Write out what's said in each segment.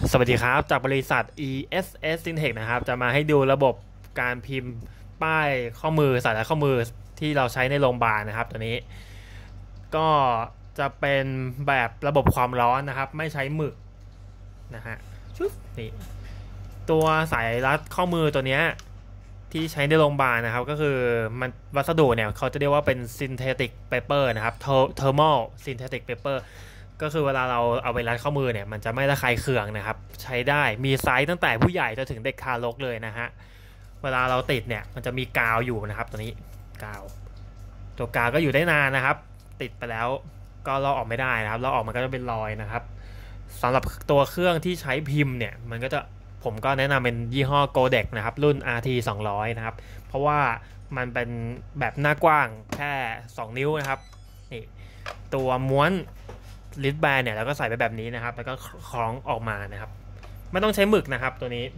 สวัสดีครับจากบริษัท ESS Syntech นะครับจะมาให้ดูระบบการพิมพ์ป้ายข้อมือสายรัดข้อมือที่เราใช้ในโรงพยาบาลนะครับตัวนี้ก็จะเป็นแบบระบบความร้อนนะครับไม่ใช้หมึกนะฮะชุบนี่ตัวสายรัดข้อมือตัวนี้ที่ใช้ในโรงพยาบาลนะครับก็คือมันวัสดุเนี่ยเขาจะเรียกว่าเป็น synthetic paper นะครับ thermal synthetic paper ก็คือเวลาเราเอาไปรัดข้อมือเนี่ยมันจะไม่ระคายเคืองนะครับใช้ได้มีไซส์ตั้งแต่ผู้ใหญ่จนถึงเด็กทารกเลยนะฮะเวลาเราติดเนี่ยมันจะมีกาวอยู่นะครับตัวนี้กาวตัวกาวก็อยู่ได้นานนะครับติดไปแล้วก็ลอกออกไม่ได้นะครับลอกออกมันก็จะเป็นรอยนะครับสำหรับตัวเครื่องที่ใช้พิมพ์เนี่ยมันก็จะผมก็แนะนำเป็นยี่ห้อ Godex นะครับรุ่น RT 200นะครับเพราะว่ามันเป็นแบบหน้ากว้างแค่2นิ้วนะครับนี่ตัวม้วนลิดแบนเนี่ยแล้วก็ใส่ไปแบบนี้นะครับแล้วก็คล้องออกมานะครับไม่ต้องใช้หมึกนะครับตัวนี้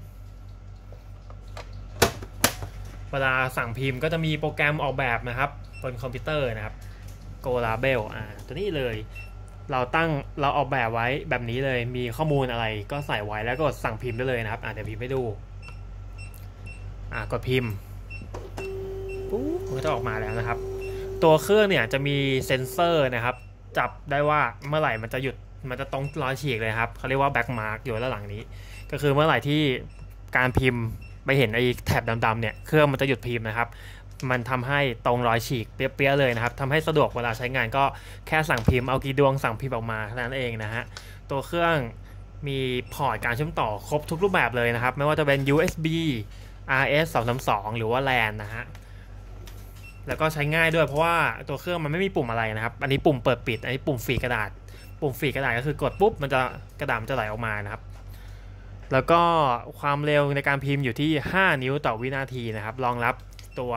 เวลาสั่งพิมพ์ก็จะมีโปรแกรมออกแบบนะครับบนคอมพิวเตอร์นะครับ Go Label ตัวนี้เลยเราออกแบบไว้แบบนี้เลยมีข้อมูลอะไรก็ใส่ไว้แล้วก็สั่งพิมพ์ได้เลยนะครับเดี๋ยวพิมพ์ให้ดูกดพิมพ์ปุ๊บมันก็จะออกมาแล้วนะครับตัวเครื่องเนี่ยจะมีเซ็นเซอร์นะครับจับได้ว่าเมื่อไหร่มันจะหยุดมันจะต้องรอยฉีกเลยครับเขาเรียกว่าแบ็กมาร์กอยู่ด้านหลังนี้ก็คือเมื่อไหร่ที่การพิมพ์ไปเห็นไอ้แถบดำๆเนี่ยเครื่องมันจะหยุดพิมพ์นะครับมันทำให้ตรงรอยฉีกเปี้ยๆเลยนะครับทำให้สะดวกเวลาใช้งานก็แค่สั่งพิมพ์เอากี่ดวงสั่งพิมพ์ออกมาเท่านั้นเองนะฮะตัวเครื่องมีพอร์ตการเชื่อมต่อครบทุกรูปแบบเลยนะครับไม่ว่าจะเป็น USB RS232 หรือว่า LAN นะฮะแล้วก็ใช้ง่ายด้วยเพราะว่าตัวเครื่องมันไม่มีปุ่มอะไรนะครับอันนี้ปุ่มเปิดปิดอันนี้ปุ่มฝีกระดาษปุ่มฝีกระดาษก็คือกดปุ๊บมันจะกระดาษมันจะไหลออกมานะครับแล้วก็ความเร็วในการพิมพ์อยู่ที่5นิ้วต่อวินาทีนะครับรองรับตัว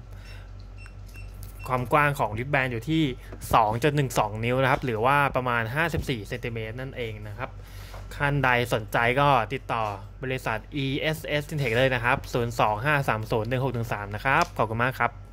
ความกว้างของริบแบนอยู่ที่ 2.12 นิ้วนะครับหรือว่าประมาณ54เซนติเมตรนั่นเองนะครับท่านใดสนใจก็ติดต่อบริษัท ESS Syntech เลยนะครับ 025301613 นะครับขอบคุณมากครับ